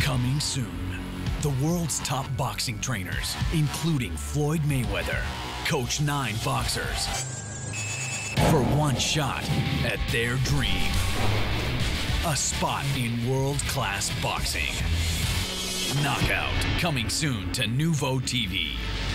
Coming soon, the world's top boxing trainers, including Floyd Mayweather, coach 9 boxers for one shot at their dream. A spot in world-class boxing. Knockout, coming soon to NUVOtv.